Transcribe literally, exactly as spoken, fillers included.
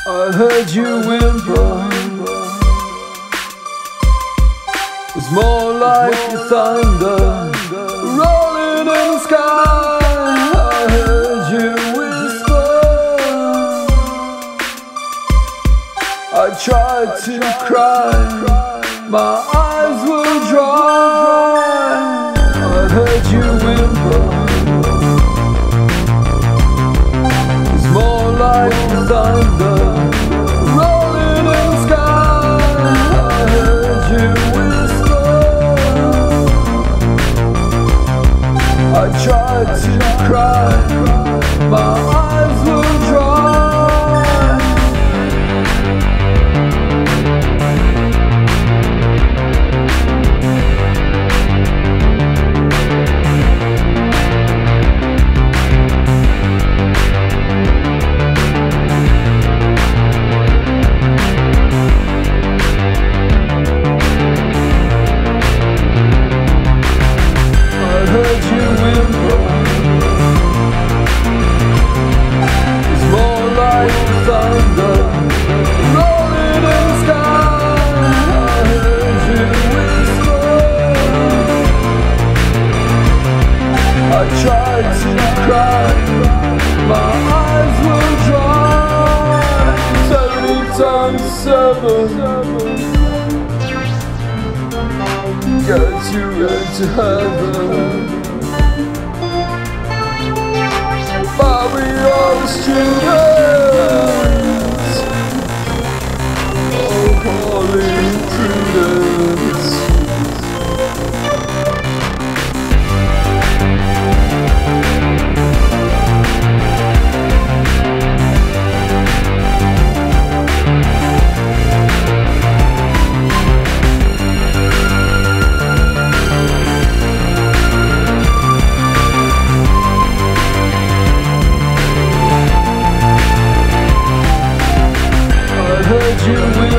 I heard you whimper. It's more like the thunder rolling in the sky. I heard you whisper. I tried to cry, my eyes were dry. I heard you whimper. It's more like the thunder rolling in the sky. I heard you whisper. I tried to cry, my eyes were dry. I tried to cry, my eyes were dry. Seventy times seven get you into heaven. But we are students, oh holy prudence. You will